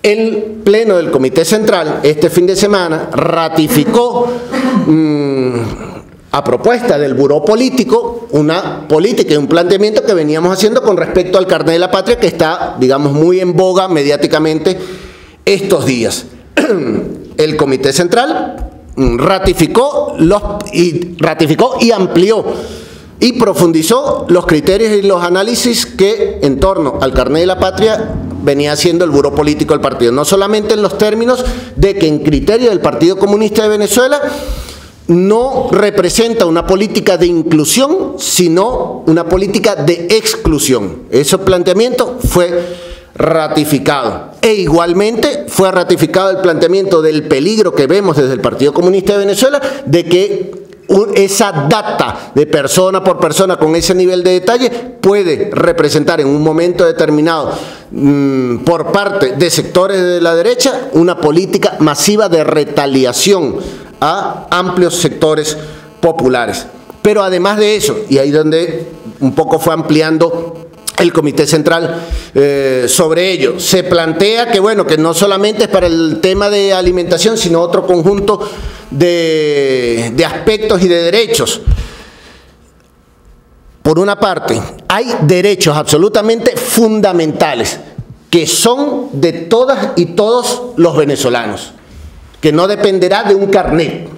el Pleno del Comité Central este fin de semana ratificó a propuesta del Buró Político una política y un planteamiento que veníamos haciendo con respecto al carnet de la patria, que está, digamos, muy en boga mediáticamente estos días. El Comité Central ratificó y amplió y profundizó los criterios y los análisis que en torno al carnet de la patria venía haciendo el Buró Político del partido, no solamente en los términos de que en criterio del Partido Comunista de Venezuela no representa una política de inclusión, sino una política de exclusión. Ese planteamiento fue ratificado. E igualmente fue ratificado el planteamiento del peligro que vemos desde el Partido Comunista de Venezuela de que esa data de persona por persona con ese nivel de detalle puede representar en un momento determinado por parte de sectores de la derecha una política masiva de retaliación a amplios sectores populares. Pero además de eso, y ahí donde un poco fue ampliando el Comité Central sobre ello, se plantea que, bueno, que no solamente es para el tema de alimentación, sino otro conjunto de aspectos y de derechos. Por una parte, hay derechos absolutamente fundamentales que son de todas y todos los venezolanos, que no dependerá de un carnet.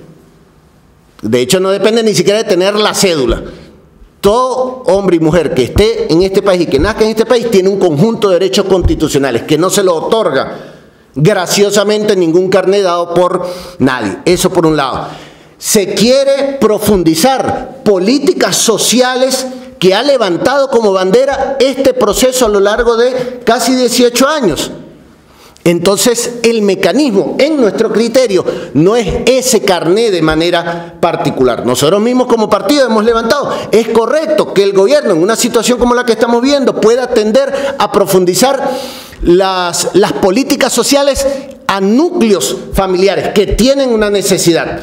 De hecho, no depende ni siquiera de tener la cédula. Todo hombre y mujer que esté en este país y que nazca en este país tiene un conjunto de derechos constitucionales que no se lo otorga graciosamente ningún carnet dado por nadie. Eso por un lado. Se quiere profundizar políticas sociales que ha levantado como bandera este proceso a lo largo de casi 18 años. Entonces, el mecanismo, en nuestro criterio, no es ese carnet de manera particular. Nosotros mismos como partido hemos levantado. Es correcto que el gobierno, en una situación como la que estamos viendo, pueda tender a profundizar las políticas sociales a núcleos familiares que tienen una necesidad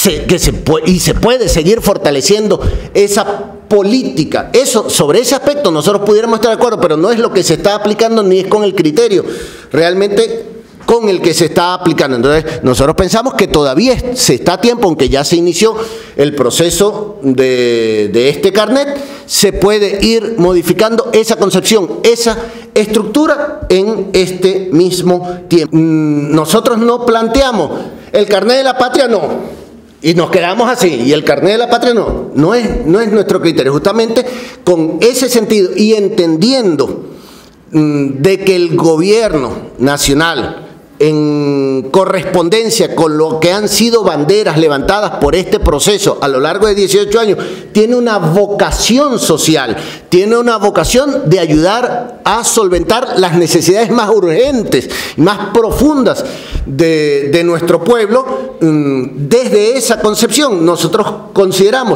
y se puede seguir fortaleciendo esa política. Eso, sobre ese aspecto nosotros pudiéramos estar de acuerdo, pero no es lo que se está aplicando ni es con el criterio realmente con el que se está aplicando. Entonces, nosotros pensamos que todavía se está a tiempo, aunque ya se inició el proceso de este carnet, se puede ir modificando esa concepción, esa estructura en este mismo tiempo. Nosotros no planteamos el carnet de la patria, no, y nos quedamos así, y el carnet de la patria no es nuestro criterio. Justamente con ese sentido y entendiendo de que el gobierno nacional, en correspondencia con lo que han sido banderas levantadas por este proceso a lo largo de 18 años, tiene una vocación social, tiene una vocación de ayudar a solventar las necesidades más urgentes, más profundas de nuestro pueblo. Desde esa concepción nosotros consideramos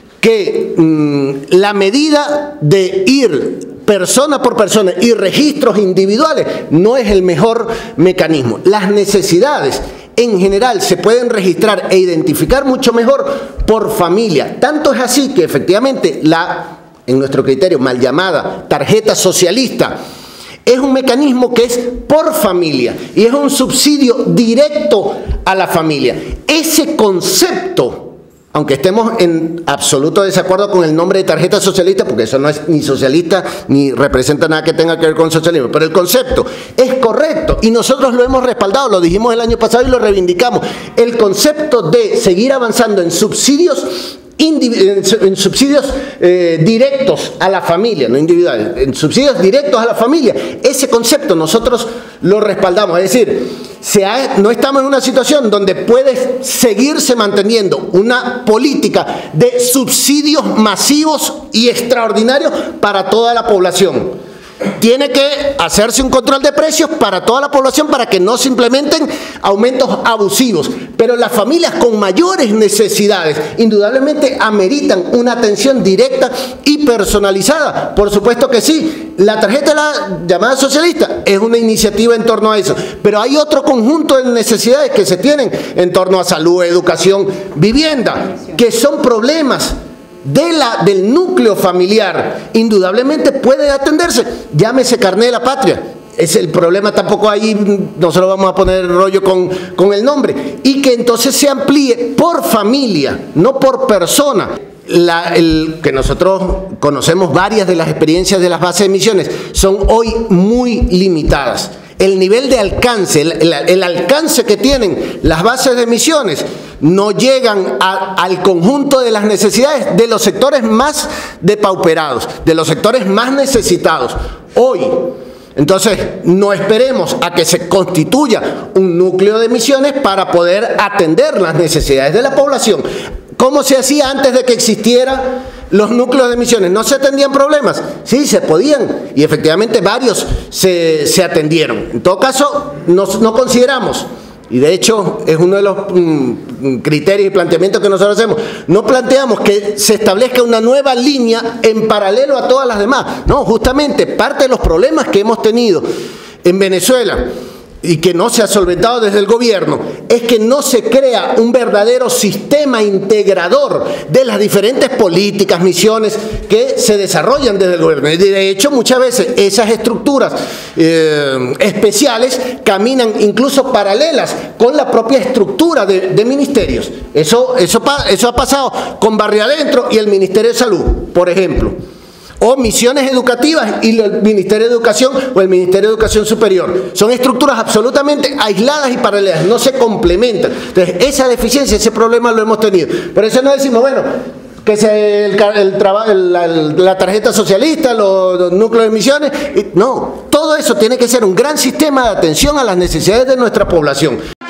que la medida de ir persona por persona y registros individuales no es el mejor mecanismo. Las necesidades en general se pueden registrar e identificar mucho mejor por familia. Tanto es así que efectivamente en nuestro criterio, mal llamada tarjeta socialista, es un mecanismo que es por familia y es un subsidio directo a la familia. Ese concepto, aunque estemos en absoluto desacuerdo con el nombre de tarjeta socialista, porque eso no es ni socialista ni representa nada que tenga que ver con socialismo, pero el concepto es correcto y nosotros lo hemos respaldado, lo dijimos el año pasado y lo reivindicamos. El concepto de seguir avanzando en subsidios directos a la familia, no individuales, en subsidios directos a la familia, ese concepto nosotros lo respaldamos. Es decir, no estamos en una situación donde puede seguirse manteniendo una política de subsidios masivos y extraordinarios para toda la población. Tiene que hacerse un control de precios para toda la población para que no se implementen aumentos abusivos. Pero las familias con mayores necesidades indudablemente ameritan una atención directa y personalizada. Por supuesto que sí. La tarjeta de la llamada socialista es una iniciativa en torno a eso. Pero hay otro conjunto de necesidades que se tienen en torno a salud, educación, vivienda, que son problemas del núcleo familiar. Indudablemente puede atenderse, llámese carnet de la patria. es el problema, tampoco ahí nosotros vamos a poner rollo con el nombre, y que entonces se amplíe por familia, no por persona. Que nosotros conocemos varias de las experiencias de las bases de emisiones, son hoy muy limitadas. El nivel de alcance, el alcance que tienen las bases de emisiones no llegan al conjunto de las necesidades de los sectores más depauperados, de los sectores más necesitados. Hoy, entonces, no esperemos a que se constituya un núcleo de emisiones para poder atender las necesidades de la población. ¿Cómo se hacía antes de que existieran los núcleos de emisiones? ¿No se atendían problemas? Sí, se podían, y efectivamente varios se atendieron. En todo caso, no consideramos, y de hecho es uno de los criterios y planteamientos que nosotros hacemos, no planteamos que se establezca una nueva línea en paralelo a todas las demás. No, justamente parte de los problemas que hemos tenido en Venezuela y que no se ha solventado desde el gobierno, es que no se crea un verdadero sistema integrador de las diferentes políticas, misiones que se desarrollan desde el gobierno. Y de hecho, muchas veces esas estructuras especiales caminan incluso paralelas con la propia estructura de ministerios. Eso ha pasado con Barrio Adentro y el Ministerio de Salud, por ejemplo. O misiones educativas y el Ministerio de Educación o el Ministerio de Educación Superior. Son estructuras absolutamente aisladas y paralelas, no se complementan. Entonces, esa deficiencia, ese problema lo hemos tenido. Por eso no decimos, bueno, que la tarjeta socialista, los núcleos de emisiones. No, todo eso tiene que ser un gran sistema de atención a las necesidades de nuestra población.